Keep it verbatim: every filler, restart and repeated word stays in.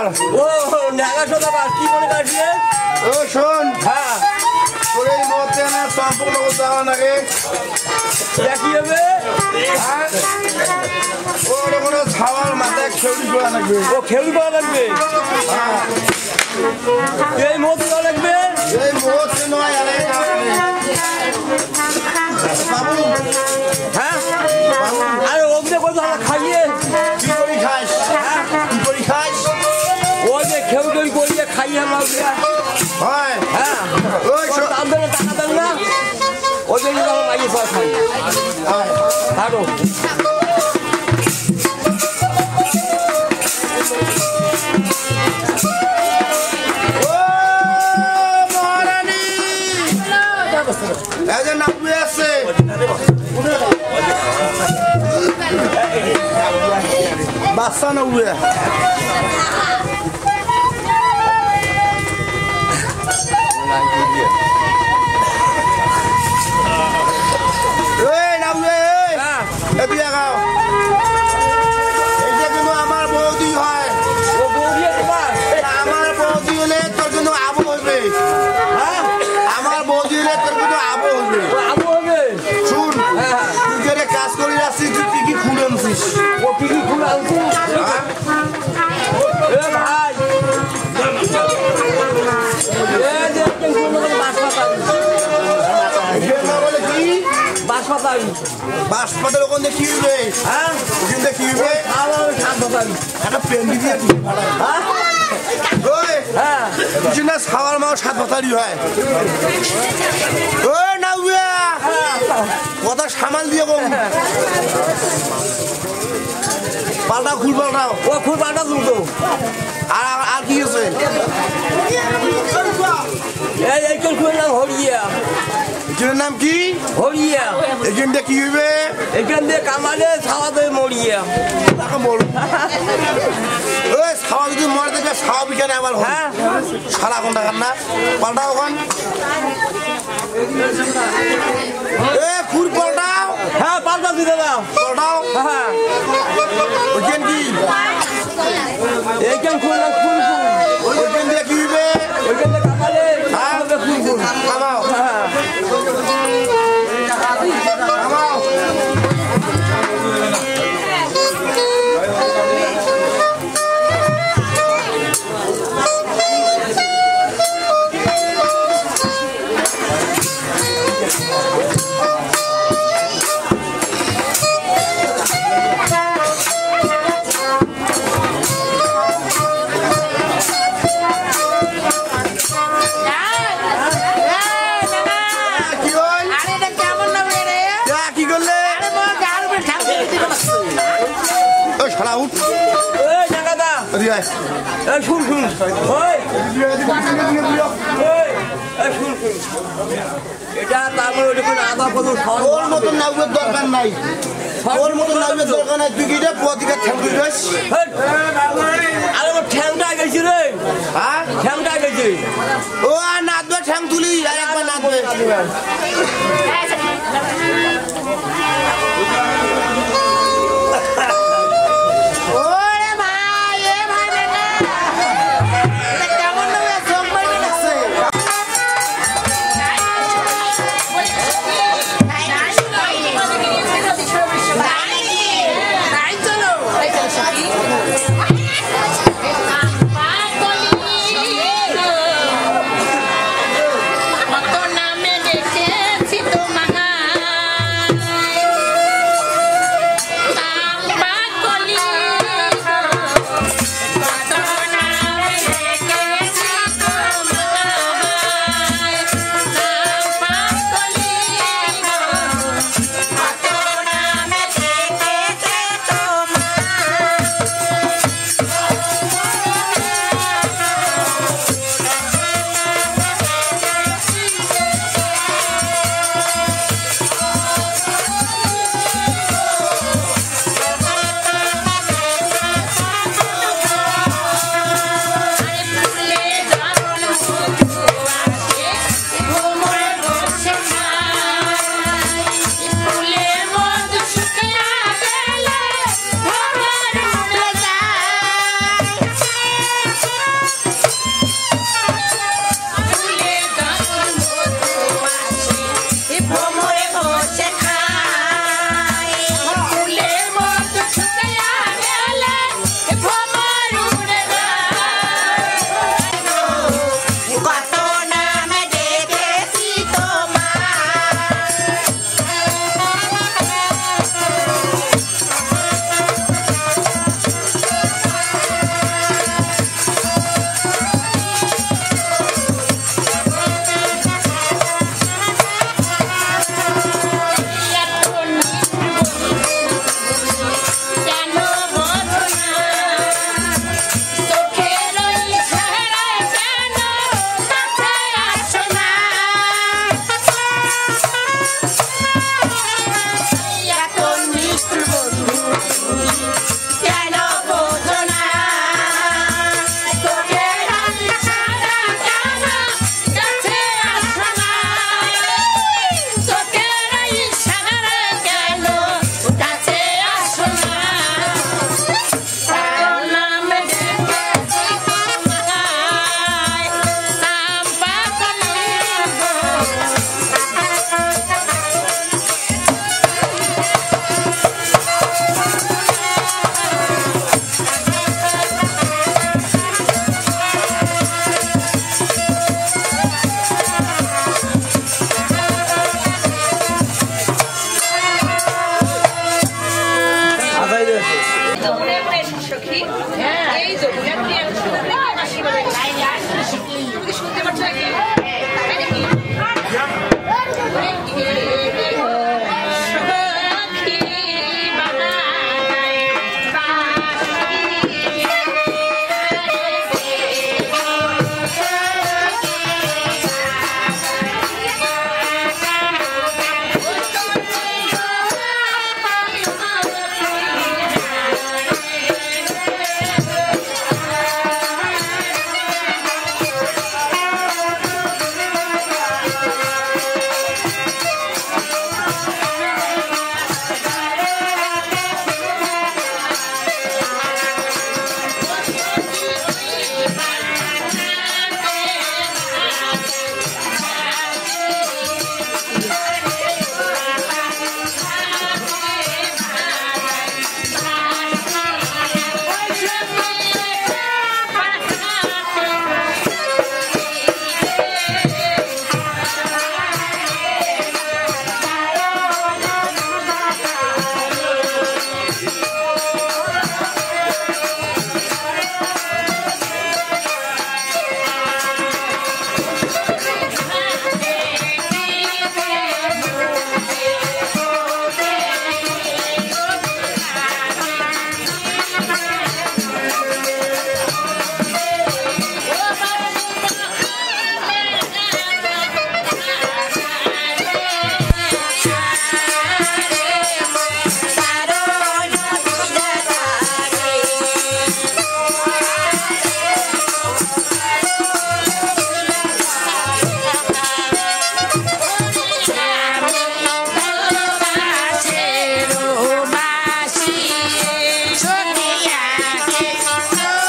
সদাগর ও ন্যাঙা সদাগর কি মনে কাটছে ও শোন হ্যাঁ তোর এই মতে না সম্পূর্ণ দেওয়া লাগে কি হবে ওর কোনো ছাওয়ার মাথায় খেউড়ি করা লাগবে ও খেউড়ি করা লাগবে হ্যাঁ এই মত করা লাগবে এই মতে নয় আরে বাবু হ্যাঁ আরে ওকে বলতে আমরা খাইয়ে কি করি খাস হ্যাঁ কি করি খাস ওই যে খেউড়ি করিয়ে খাইয়ে আমরা হয় হ্যাঁ ওই দাম দেবে টাকা দেন না ওদের জন্য আমরা মাইয়ে পাওয়া খাই আরো বাচ্চা নৌয়ে আমার বৌদি হয় আমার বৌদি হলে তোর জন্য আবু হইবে আমার বৌদি হলে তোর জন্য আবু হইবে আবু হবে শুন তুই যে কাজ করে আসছিস তুই কি কি খুলে আনছিস ও কি কি খুলে আনছিস এ ভাই এ দেখেন কোন বাস পাতাবি বলে কি বাস পাতাবি বাস পাতার ওখানে কি হইবে হ্যাঁ ওখানে কি হইবে আমার সাত পাতাবি একটা পেন্ডি দিয়ে দিবি হ্যাঁ ওই হ্যাঁ কিছু না খাওয়ার মাও সাত পাতারি হয় ওই না কথা সামাল দিয়ে কম পাল্টাও খুল পাল্টাও ও খুব আটা তুলতো আর আর কি আছে এই এইখান খুঁড়ে নাম হরিয়া এখানের নাম কি হরিয়া এখানটা কি হইবে এখান দিয়ে কামালে ছাওয়া দেবে মরিয়া তাকে বল ওই ছাওয়া যদি মরে দেখবে ছাওয়া বিখানে আবার হ্যাঁ সারা ঘন্টা খান না পাল্টাও ওখান এ খুর পাল্টাও হ্যাঁ পাল্টা দিতে দাও পাল্টাও হ্যাঁ ওইখান কি এইখান খুললাম ফুল ফুল ওইখান দিয়ে কি হইবে ওইখান দিয়ে কামালে ছাওয়া দেবে ফুল ফুল খামাও হ্যাঁ খামাও শুন শুন এটা তারপরে আধা কত ওর মতন নাউয়ের দরকার নাই ওর মতন নাউয়ের দরকার নাই তুই কিটা প্রতিকার ঠ্যাং দিস আরে ও ঠ্যাংটা গেছি রে হ্যাঁ ঠ্যাংটা গেছি ও আর নাচবে ঠ্যাং তুলি আর একবার নাচবে Motto name deke Hãy subscribe cho kênh Ghiền Mì Gõ để không bỏ lỡ